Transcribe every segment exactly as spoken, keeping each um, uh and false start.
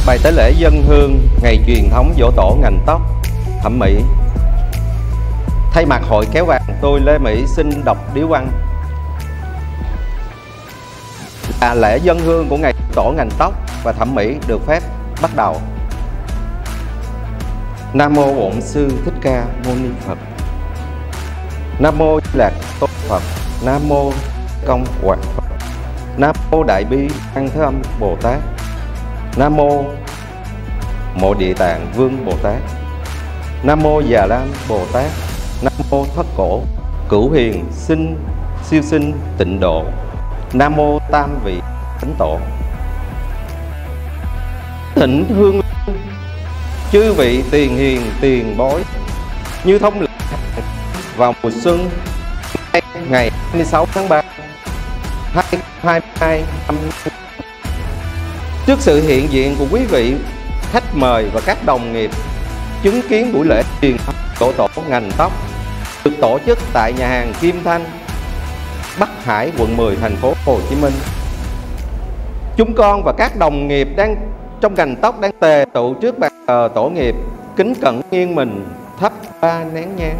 Bài tế lễ dân hương ngày truyền thống giỗ tổ ngành tóc thẩm mỹ. Thay mặt hội kéo vàng, tôi Lê Mỹ xin đọc điếu văn. Là lễ dân hương của ngày tổ ngành tóc và thẩm mỹ được phép bắt đầu. Nam mô Bổn Sư Thích Ca Mâu Ni Phật. Nam mô Di Lạc Tôn Phật. Nam mô Công Quảng Phật. Nam mô Đại Bi An Thế Âm Bồ Tát. Nam mô Mộ Địa Tạng Vương Bồ Tát. Nam mô Già Lam Bồ Tát. Nam mô Thất Cổ Cửu Hiền Sinh Siêu Sinh Tịnh Độ. Nam mô Tam Vị Thánh Tổ. Thịnh hương chư vị tiền hiền tiền bối như thông lệ vào mùa xuân ngày hai mươi sáu tháng ba hai nghìn không trăm hai mươi hai. Trước sự hiện diện của quý vị khách mời và các đồng nghiệp chứng kiến buổi lễ truyền thống giỗ tổ ngành tóc được tổ chức tại nhà hàng Kim Thanh, Bắc Hải, quận mười, thành phố Hồ Chí Minh. Chúng con và các đồng nghiệp đang trong ngành tóc đang tề tụ trước bàn thờ tổ nghiệp, kính cẩn nghiêng mình thắp ba nén nhang.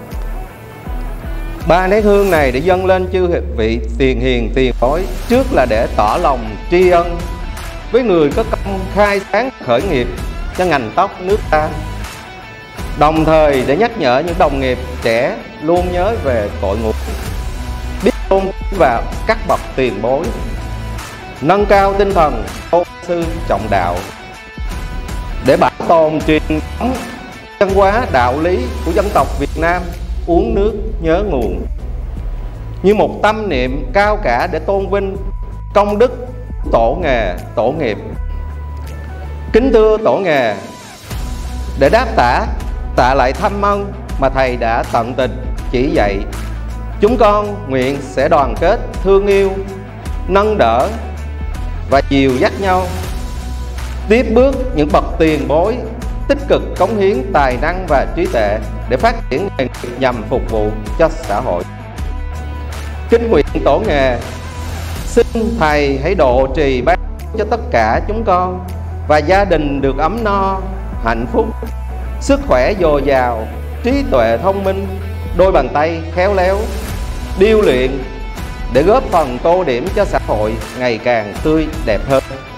Ba nén hương này để dâng lên chư vị tiền hiền tiền bối, trước là để tỏ lòng tri ân với người có công khai sáng khởi nghiệp cho ngành tóc nước ta, đồng thời để nhắc nhở những đồng nghiệp trẻ luôn nhớ về cội nguồn, biết tôn vào các bậc tiền bối, nâng cao tinh thần tôn sư trọng đạo, để bảo tồn truyền thống văn hóa đạo lý của dân tộc Việt Nam, uống nước nhớ nguồn, như một tâm niệm cao cả để tôn vinh công đức tổ nghề tổ nghiệp. Kính thưa tổ nghề, để đáp tạ tạ lại thăm ân mà thầy đã tận tình chỉ dạy, chúng con nguyện sẽ đoàn kết thương yêu, nâng đỡ và dìu dắt nhau tiếp bước những bậc tiền bối tích cực cống hiến tài năng và trí tuệ để phát triển nghề nghiệp nhằm phục vụ cho xã hội. Kính nguyện tổ nghề xin thầy hãy độ trì ban cho tất cả chúng con và gia đình được ấm no, hạnh phúc, sức khỏe dồi dào, trí tuệ thông minh, đôi bàn tay khéo léo, điêu luyện để góp phần tô điểm cho xã hội ngày càng tươi đẹp hơn.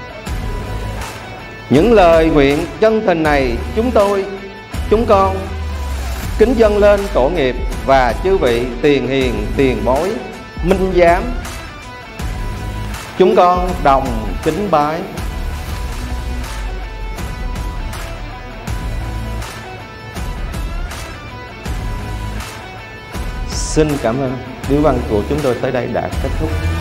Những lời nguyện chân thành này chúng tôi, chúng con kính dâng lên tổ nghiệp và chư vị tiền hiền tiền bối minh giám. Chúng con đồng kính bái. Xin cảm ơn. Điếu văn của chúng tôi tới đây đã kết thúc.